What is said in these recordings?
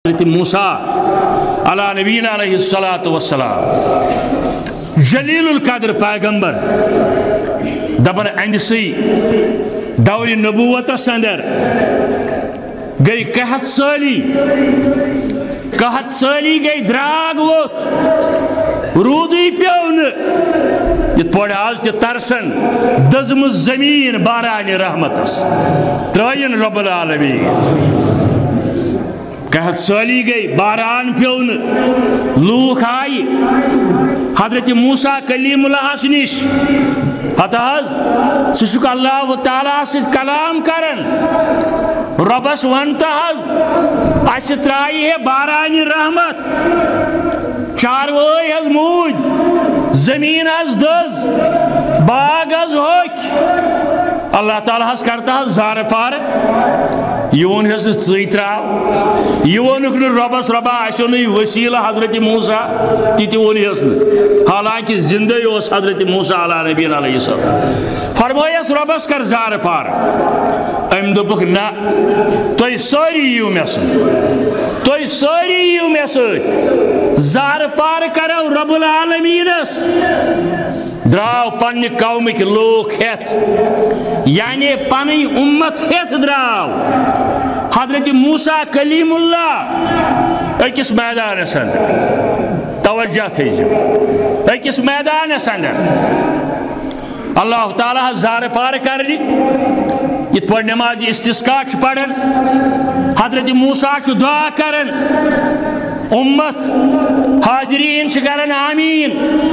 حضرت موسیٰ علی نبینا علیہ الصلاۃ والسلام جلیل القدر پیغمبر دبن اندسی دور نبوت اندر گئی قحط سالی گئی دراگ ووت رودی پیون یہ پوڑ آج تی ترسن دزم زمین باران رحمتس ترائین رب العالمین قحط سالی گئی باران پیون لوک آئی حضرت موسیٰ کلیم اللہ سنیش حتاز سشک اللہ تعالیٰ سے کلام کرن ربس ونتہز اس ترائی ہے بارانی رحمت چاروئی ہز موج زمین ہز دز باغ ہز ہوک اللہ تعالیٰ ہز کرتا ہز زار پار یون ہز ژٕتراو یہ وونُکھ نہٕ رۄبس رۄبا اَسیو نہٕ وسیلہ حضرت موسیٰ تِتہِ وونہس نہٕ حالانکہ زندے اوس حضرت موسیٰ علیہ نبینا علیہ السلام فرمایس رۄبس کر زار پار أمۍ دوٚپُکھ نہ تُہۍ سٲری یِیِو مےٚ سۭتۍ زار پار کرو رب العالمینس دراو پنہ قومک لوک ہیتھ یعنی پنی امت ہیتھ دراو حضرت موسیٰ کلیم اللہ اکس میدانس اندر توجہ تھیزیو اکس میدانس اندر اللہ تعالیٰ زار پار کرنی یت پڑ نماز استسقاء پڑھن حضرت موسیٰ دعا کرن امت حاضرین کرن آمین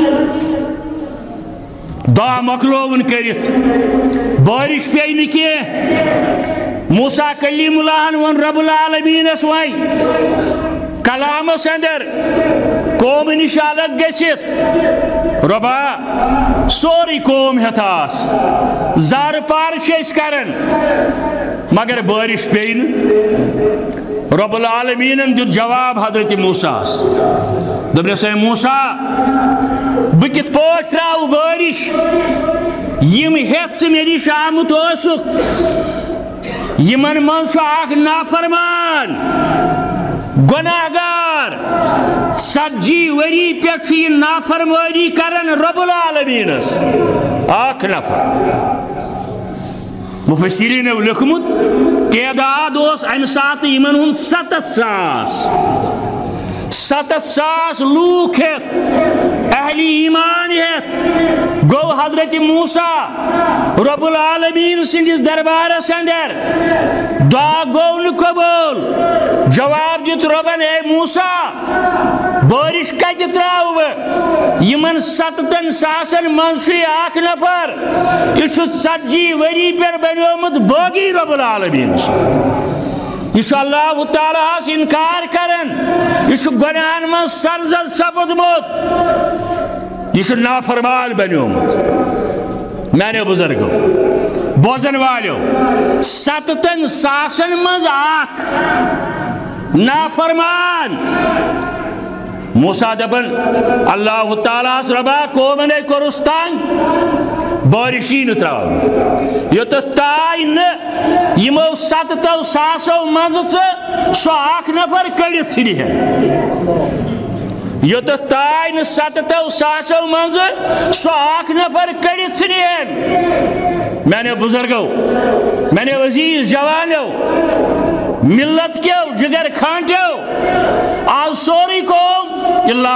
دعا مکلوون کرت بارش پی نکی موسیٰ کلیم اللہ ون رب العالمین وی کلام اندر قوم نش الگ گھت ربا سوری قوم ہتاس زار پار کرن مگر بارش پی رب العالمین دیت جواب حضرت موسیٰ دبنس اے موسیٰ بہ کت پاٹ تراو بارش یم ہیت سے میری شامت اوسک یمن من اخ نافرمان گناہگار 70 وری پہ یہ نافرمانی کرن رب العالمینس اخ نفر مفسرین لکھمت تعداد اس ام سات یمن ہن 7,000 لوک ہیت اہل ایمان ہیت گو حضرت موسیٰ رب العالمین سندس دربارس اندر دعا گو قبول جواب دیت ربن اے موسیٰ بارش کت تراو یمن 7,000 منشی اخ نفر یہ 70 وری پر بنیومت باغی رب العالمین یہ اللہ تعالیٰ انکار کرن یہ گناہن من سرزد سپدمت یہ نافرمان بنیومت میانے بزرگو بوزن والیو 7,000 من اخ نافرمان موسیٰ دبن اللہ تعالیٰ ربا قومن کورستان بارشی نتراو یوت تائی یمو 7,000 مز سو اخ نفر کڑت ثری ہے یوت تائی 7,000 مز سو اخ نفر کڑت ثری ہے میں نے بزرگو میں نے عزیز جوانو ملت کیو جگر کھانٹیو آج سوری قوم اللہ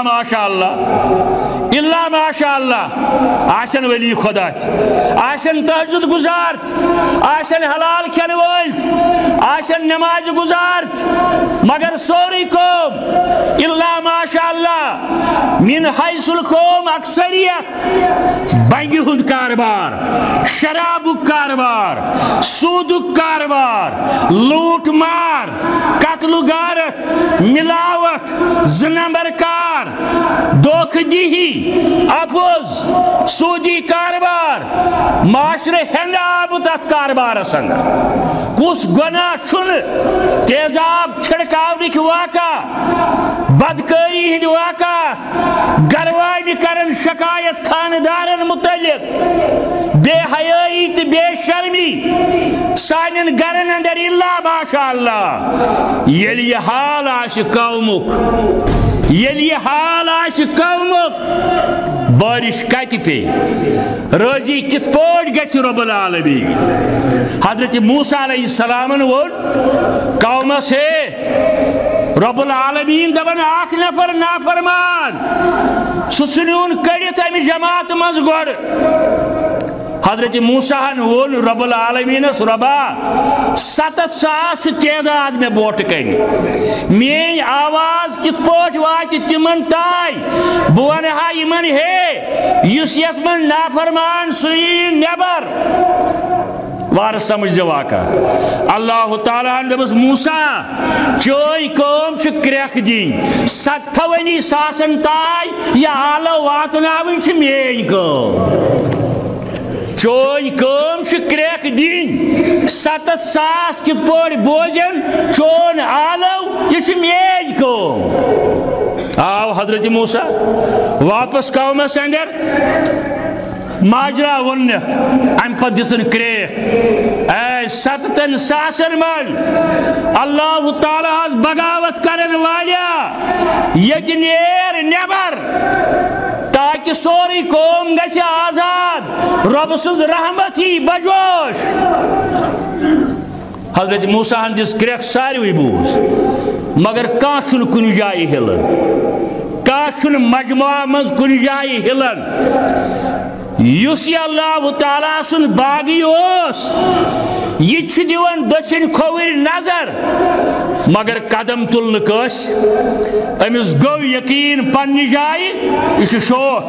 ماشاءاللہ آشن ولی خدات آشن تہجد گزارت آشن حلال کھن ولت آشن نماز گزارت مگر سوری قوم اللہ ماشاءاللہ من حیث القوم اکثریت بنگی ہند کاربار شراب کاربار سود کاربار لوٹ مار قتل غارت ملاوٹ زنمبر کار دوکھ دیہی اپوز سودی کاربار معاشرے ہنڈاب تت کاربار سنگ کس گناہ چھن تیزاب چھڑکاونک واقع بدکاری ہند واقع گروانی کرن شکایت خاندارن متعلق بے حیائی تو بے شرمی سانن گرن اندر اللہ ماشاء اللہ یل یہ حال آش قومک یل یہ حال آش قومک بارش کت پی روزی کت پوٹ گژھِ رب العالمین حضرت موسیٰ علیہ السلام وون قومس ہے رب العالمین دبن اخ نفر نافرمان سُنیون کڑِتھ امہِ جماعت منٛز گۄڈٕ حضرت موسیٰ وون رب العالمینس ربا 7,000 تعداد میں بوٹ کن مین آواز کت پوٹ وات تمن تائ بہ ونہا یمن ہے یس یت من نافرمان سُیِن نٮ۪بر وار سمجھ واقع اللہ تعالیٰ دبس موسیٰ چوئی کام چھ کرک دین 27 ساسن تائ یا آلو واتناون چھ مین کام چوئی کام چھ کرک دین 7,000 کت پور بوجن چون آلو یہ چھ مین کام آو حضرت موسیٰ واپس قومس اندر ماجرا ون ام پہ دن کریک اے 7,000 من اللہ تعالیٰ بغاوت کرن والیا یہ نیر نبر تاکہ سوری قوم گژھِ آزاد رب سٕنٛز رحمت ہی بجوش حضرت موسیٰ ہندس کریک ساروی بوز مگر کان چھُنہٕ کُنہِ جایہِ ہلن کان چھُنہٕ مجموعہ منٛز کُنہِ جایہِ ہلن یُس یہ اللہ تعالیٰ سن باغی اوس یہ دیوان دچھن کھوور نظر مگر قدم تلن کس امس گو یقین پنہ جائے یہ شوٹ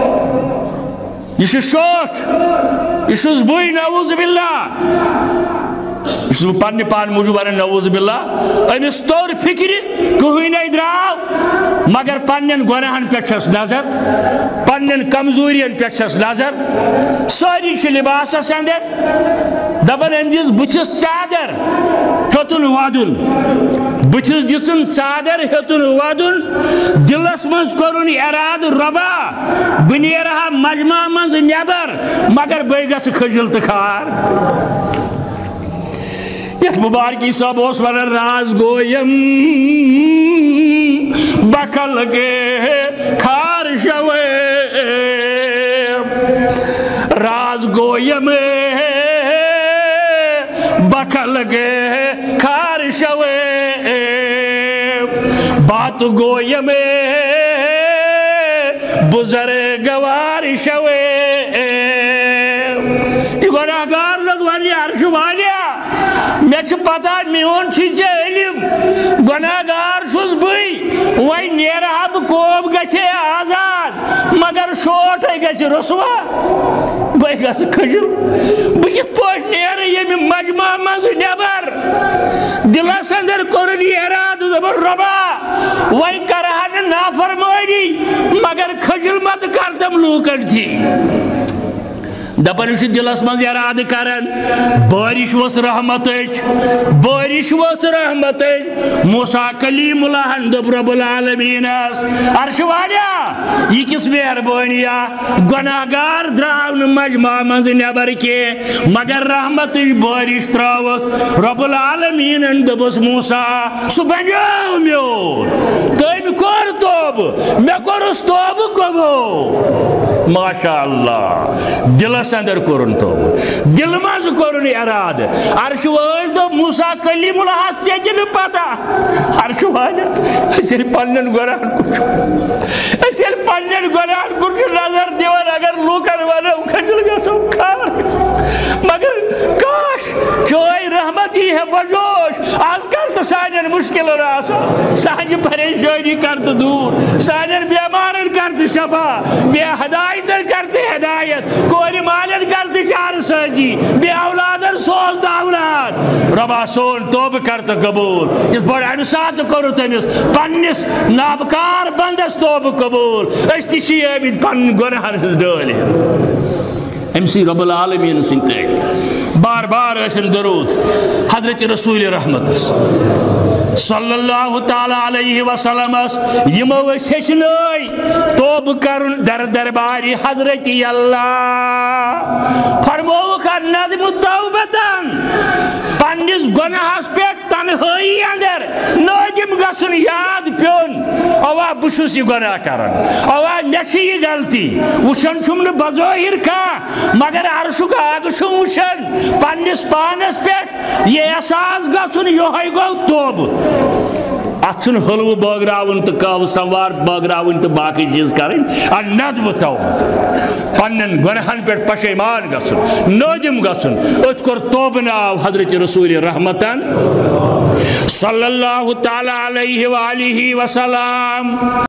یہ بوئی نعوذ باللہ یہ پنہ پان موجود نعوذ باللہ امس طور فکر کہین دراو مگر پنن گناہن پہ نظر پنن کمزورین پہ نظر ساری لباسس اندر دپان ام دس بتس ژادر ہیوتن ودن بتس دسن ژادر ہیوتن ودن دلس مز کورن اراد ربا بہ نیرہا مجمع مز نبر مگر بہ گژھٕ کھجل تو کھار یت مبارکی صاحب اس ونان راز گویم بکل کے کھار شوے راز گویم بکل کے کھار شوے بات گویم بزرگوار شوے یہ گناہگار لوگ ونی عرش والیا میں پتہ میون علم گناہگار چھس بئی وی نیرہا بہ قوم گژھِ آزاد مگر شوٹ گژھِ رسوا بہ گژھٕ کھجل بہ کتھ پٲٹھۍ نیرٕ ییٚمہِ مجمع منٛز نٮ۪بر دلس اندر کوٚرُن یہِ ارادٕ دوٚپُن رۄبا وۄنۍ کرہا نہٕ نافرمٲنی مگر کھجل مت کر تم لوٗکن تھی دپان یہ دلس مز اراد کران بارش وس رحمت موسیٰ کلیم اللہ دب رب العالمین عرش والیا یہ کس مہربانیہ گناہگار دراو مجمع مز نبر کی مگر رحمت بارش تراوس رب العالمین دبس موسیٰ سہ بنیو میون تم کور توب مے کورس توب قبول ماشاء اللہ دلس اندر کورن تو دل مز کورن اراد عرش وال دو موسیٰ کلیم اللہ سے جن پتہ عرش وال اسے پنن گناہن کچھ نظر دیوان اگر لوکن ونو کھجل گژھو کھار مگر کاش چوئی رحمت ہی ہے بجوش آج کر تو سانن مشکل راسو سانن پریشانی کرت دور سانن بیمارن کرت شفا بے ہدایتن کرت ہدایت کوئی مالن کرت چار سجی بے اولادن سوز دا اولاد ربا سون توب کرت قبول اس بڑا انسات کرو تمس پنس نابکار بندس توب قبول اشتشی ابید پن گناہن ڈالی امسی رب العالمین سنتے بار بار اسم درود حضرت رسول رحمت صلی اللہ تعالی علیہ وسلم یمو ہیچنائی توب کرن در درباری حضرت اللہ فرموک ندم توبتن پنس گناہس پہ تنہائی اندر نادم گژھن یاد پیون اوا بشس یہ گناہ کرن اوا مے یہ غلطی وچھن چھم نہ بظاہر کا مگر عرشک آگ چھم وچھن پنس پانس پہ یہ احساس گژھن یہ گو توب اتھن حلو بٲگراوُن تو کاو سوار بٲگراوُن تو باقی چیز کرن ندم توبت پنن گناہن پہ پشیمان گژھن نادم گژھن ات کور توبہ ناو حضرت رسول رحمتن صلی اللہ تعالی علیہ وآلہ وسلم.